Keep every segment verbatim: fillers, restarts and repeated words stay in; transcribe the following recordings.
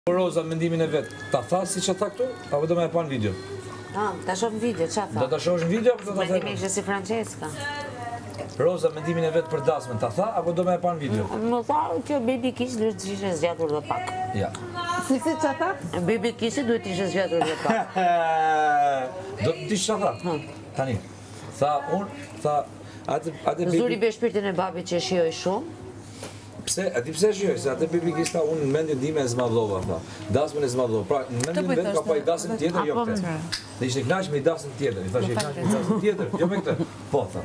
Roza mendimin e vet, ta tha si që tha këtu, apo do me e pa në video? Ah, ta shoh në video, qa tha? Do ta shohësh në video apo do ta Mendimi ishte si Francesca. Roza mendimin e vet për dasmën, ta tha apo do me e pa në video? Më tha që Baby Kiss duhet të ishte zgjatur dhe pak. Ja. Si si qa tha? Baby Kiss duhet të ishte zgjatur dhe pak. Do të dish çfarë tha? Tani. Tha unë, tha atë atë Zuri be shpirtin e babit që e shijoj shumë. Pse, a ti pse shijoj, se atë Baby Kiss tha unë në mendjen time e zmadhova, tha. Dasmën e zmadhova. Pra, në mendjen vet ka pa i dasëm tjetër, jo këtë. Dhe ishte kënaq me i dasëm tjetër. I thashë i kënaq me i dasëm tjetër, jo me këtë. Po, tha.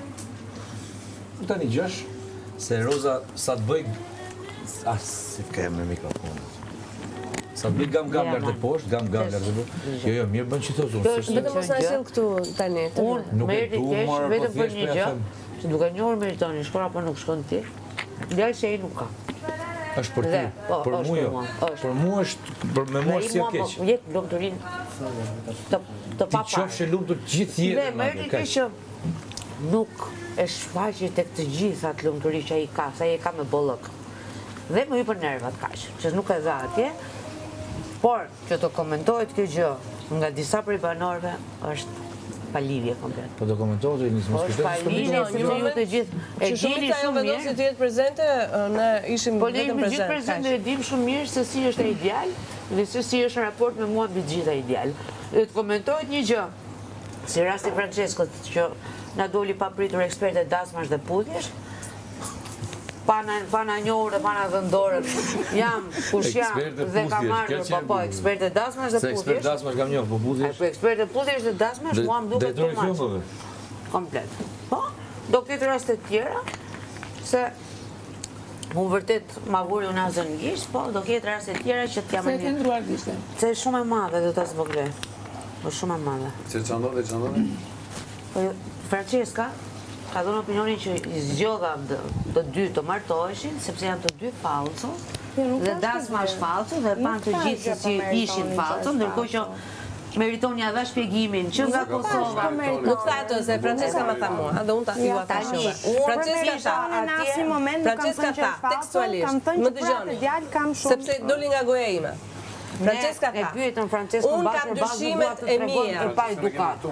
Tani gjësh, se Roza sa të bëj... As, si kemë me mikrofonin. Sa të bëj gam-gam lërë të poshtë, gam-gam lërë të poshtë. Jo, jo, mirë bën që të zonë. Vetëm mos na sjell këtu tani. Unë me erdi kesh, vetëm për një gjë, që duke njohur Meritoni, shkon apo nuk shkon ti, djalë që ai nuk ka. Është për ty, për mua jo. Për mua është, për me mua është si e keq. Jep lumturinë të të papa. Ti qofshe lumtur gjithë jetën. Dhe me erdi kesh që nuk e shfaqi tek të gjithat lumturi që ai ka, sa ai e ka me bollëk. Dhe më hypën nervat kaq, që nuk e dha atje. Por që të komentohet kjo gjë nga disa prej banorëve është pa lidhje komplet. Po do komentohet dhe nisë mos është pa lidhje, se ju të gjithë e dini shumë mirë. Se të jetë prezente, ne ishim Po ne vetëm jemi gjithë prezente e dim shumë mirë se si është ai djalë dhe se si është në raport me mua mbi të gjitha ai djalë. Dhe të komentohet një gjë, si rasti Franceskos që na doli pa pritur eksperte dasmash dhe pudhjesh, pa na njohur dhe pa na dhëndorë, jam kush jam dhe kam marrë, po po, eksperte dasmash dhe Se pudhjesh. ekspert dasmash kam njohur, po pudhjesh. Po eksperte pudhjesh dhe dasmash, mua më duket të filmove. Komplet. Po, do këtë raste tjera, se unë vërtet ma vuri unë azën në gisht, po do këtë raste tjera që t'jam Se e ke ndruar gishtë? Se është shumë e madhe dhe ta zvogle. është shumë e madhe. Se që ndodhe, që ndodhe? Po, Francesca ka dhënë opinionin që i zgjodha të dy të martoheshin, sepse janë të dy falco, dhe dasma është falco, dhe panë të gjithë se si ishin falco, ndërkohë që Meritoni ja dha shpjegimin që nga Kosova. Nuk tha ato, se Francesca ma tha mua, dhe unë ta ju ata shumë. Francesca tha, Francesca tha, tekstualisht, më dëgjoni, sepse doli nga goja ime. Francesca tha, e pyetën Francesca unë kam dyshimet e mia. Pa edukat.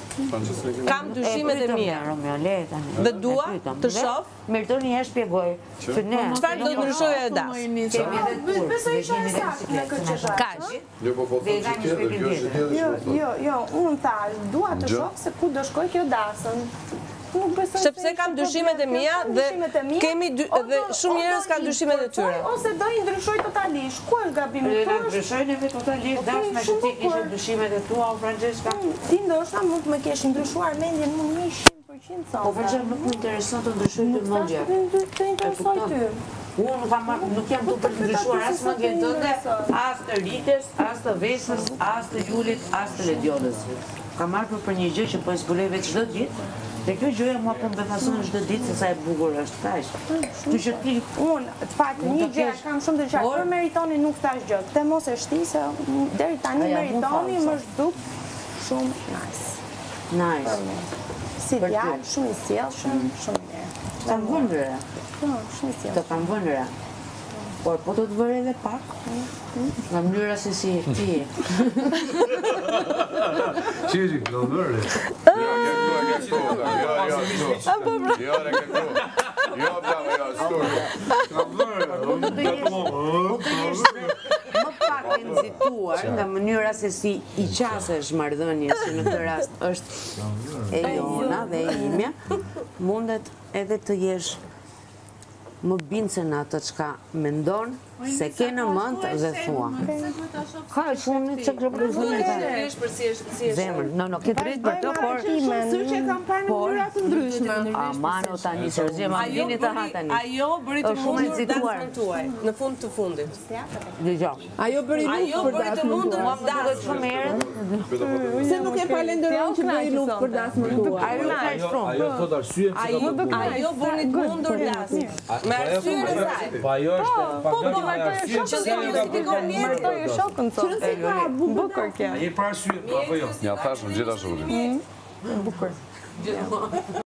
Kam dyshimet e mia. Dhe dua të shoh. Meritoni ja shpjegoj. Çfarë do ndryshojë e das? Besoj që është saktë me këtë që Kaq. Jo, po po thonë që tjetër, kjo është tjetër. Jo, jo, jo, unë thash, dua të shoh se ku do shkoj kjo dasën. Sepse kam dyshimet e mia dhe kemi dhe shumë njerëz kanë dyshimet e tyre. Ose do i ndryshoj totalisht. Ku është gabimi Ne tuaj? ndryshojnë edhe totalisht dashme që ti kishe dyshimet e tua, Francesca. Ti ndoshta mund të më kesh ndryshuar mendjen më një qind përqind sa. Po vërtet nuk më intereson të ndryshoj të mendje. Të interesoj ty. Unë kam nuk jam duke të ndryshuar as mendjen tënde, as të Rites, as të Vesës, as të Julit, as të Lediodës. Kam marrë për një gjë që po e zbuloj vetë çdo ditë. Dhe kjo gjëja mua po më befason çdo ditë se sa e bukur është kaq. Kështu që ti Unë, të faktë, një gjë kam shumë të qartë. Për Meritoni nuk thash gjë. Te mos e shti se deri tani Meritoni më duk shumë nice. nice. Si djalë, shumë i sjellshëm, shumë i mirë. Të kam vëndëre. Po, shumë i Të sjellshëm. kam vëndëre. Por po të të vërë edhe pak, nga mënyra se si ti. Që që, në vërë? Jo, ke këtu, ke këtu, jo, jo, këtu. Jo, re, ke këtu. Jo, bravo, jo, sturi. Po të jesh më pak e nxituar nga mënyra se si i qasesh marrëdhënies, që në këtë rast është e jona dhe e imja, mundet edhe të jesh më bindse në atë çka mendon se ke në mend dhe thua. Ka shumë që zemër, no, no, ke drejt për të, por Syrë kam parë në mënyra të ndryshme. amano tani seriozisht, ma vini të ha tani. Ajo bëri të mundur dasmën tuaj, në fund të fundit. Dëgjoj. Ajo bëri Ajo bëri të mundur Mua më duket shumë herë. Se nuk e falenderoj që bëri luftë për dasmën tuaj. Ajo nuk ka shumë. Ajo thot arsye pse Ajo ajo bëri të mundur dasmën. Me arsye e saj. Po ajo është pak po, arsye që se justifikon mirë. Martoj shokën sot. Si ka Bukur kjo. Ai për arsye, apo jo? Ja thash në gjithashtu. Bukur.